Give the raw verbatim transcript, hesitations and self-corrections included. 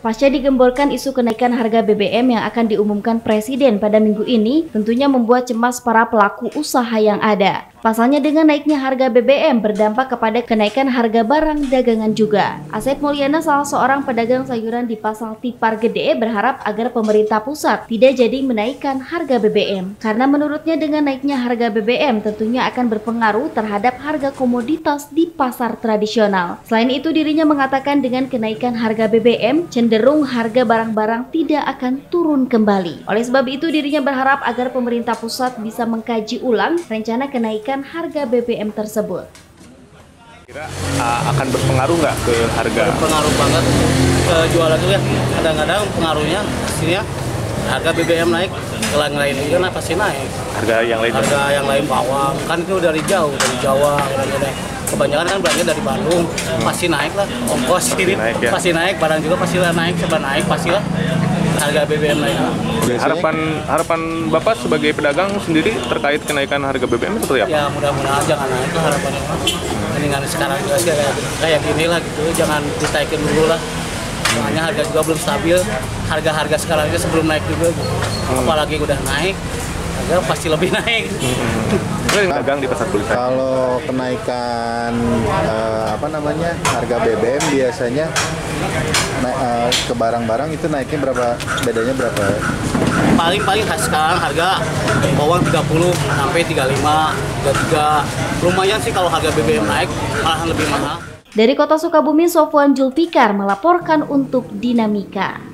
Pasca digemborkan isu kenaikan harga B B M yang akan diumumkan Presiden pada minggu ini, tentunya membuat cemas para pelaku usaha yang ada. Pasalnya dengan naiknya harga B B M berdampak kepada kenaikan harga barang dagangan juga. Asep Mulyana, salah seorang pedagang sayuran di Pasar Tipar Gede, berharap agar pemerintah pusat tidak jadi menaikkan harga B B M. Karena menurutnya dengan naiknya harga B B M tentunya akan berpengaruh terhadap harga komoditas di pasar tradisional. Selain itu, dirinya mengatakan dengan kenaikan harga B B M, cenderung harga barang-barang tidak akan turun kembali. Oleh sebab itu, dirinya berharap agar pemerintah pusat bisa mengkaji ulang rencana kenaikan harga B B M tersebut. Kira uh, akan berpengaruh nggak ke harga? Berpengaruh banget ke jualan itu ya. Kadang-kadang pengaruhnya pastinya harga B B M naik, ke yang lain juga nah, pasti naik. Harga yang lain? Harga ya? yang lain bawang kan itu dari jauh, dari Jawa, dari kebanyakan kan belanja dari Bandung, hmm. pasti naik lah. Ongkos pasti naik, ya? Pasti naik, barang juga pasti naik, coba naik pasti lah. Harga B B M naik. Harapan harapan Bapak sebagai pedagang sendiri terkait kenaikan harga B B M seperti apa? Ya mudah-mudahan jangan naik lah harapannya. Mendingan sekarang juga sih kayak, kayak gini lah gitu, jangan ditaikin dulu lah. Soalnya harga juga belum stabil, harga-harga sekarang ini sebelum naik juga, hmm. apalagi udah naik, harga pasti lebih naik. Hmm. Dagang di pasar kulitan. Kalau kenaikan eh, apa namanya harga B B M biasanya naik, eh, ke barang-barang itu naiknya berapa? Bedanya berapa? Paling-paling sekarang harga bawang tiga puluh sampai tiga puluh lima, tiga puluh tiga. Lumayan sih kalau harga B B M naik, malahan lebih mahal. Dari Kota Sukabumi, Sofwan Julfikar melaporkan untuk Dinamika.